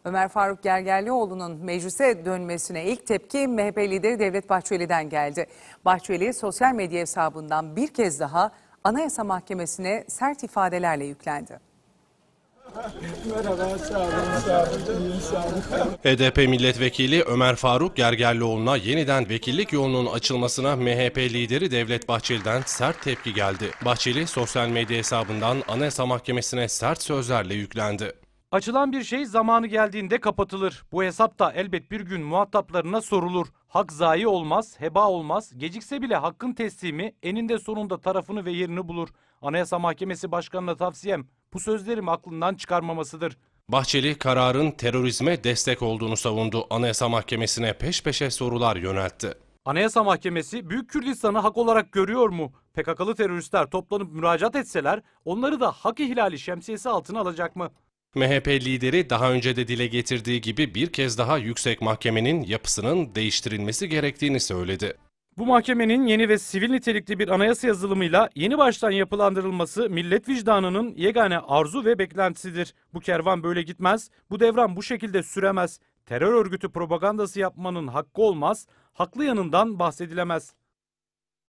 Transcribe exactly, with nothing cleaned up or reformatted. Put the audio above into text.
Ömer Faruk Gergerlioğlu'nun meclise dönmesine ilk tepki M H P lideri Devlet Bahçeli'den geldi. Bahçeli sosyal medya hesabından bir kez daha Anayasa Mahkemesi'ne sert ifadelerle yüklendi. Merhaba, sağ olun, sağ olun, sağ olun. H D P milletvekili Ömer Faruk Gergerlioğlu'na yeniden vekillik yolunun açılmasına M H P lideri Devlet Bahçeli'den sert tepki geldi. Bahçeli sosyal medya hesabından Anayasa Mahkemesi'ne sert sözlerle yüklendi. Açılan bir şey zamanı geldiğinde kapatılır. Bu hesap da elbet bir gün muhataplarına sorulur. Hak zayi olmaz, heba olmaz. Gecikse bile hakkın teslimi eninde sonunda tarafını ve yerini bulur. Anayasa Mahkemesi Başkanı'na tavsiyem bu sözlerimi aklından çıkarmamasıdır. Bahçeli kararın terörizme destek olduğunu savundu. Anayasa Mahkemesi'ne peş peşe sorular yöneltti. Anayasa Mahkemesi Büyük Kürdistan'ı hak olarak görüyor mu? P K K'lı teröristler toplanıp müracaat etseler onları da hak ihlali şemsiyesi altına alacak mı? M H P lideri daha önce de dile getirdiği gibi bir kez daha Yüksek Mahkemenin yapısının değiştirilmesi gerektiğini söyledi. Bu mahkemenin yeni ve sivil nitelikli bir anayasa yazılımıyla yeni baştan yapılandırılması millet vicdanının yegane arzu ve beklentisidir. Bu kervan böyle gitmez, bu devran bu şekilde süremez. Terör örgütü propagandası yapmanın hakkı olmaz, haklı yanından bahsedilemez.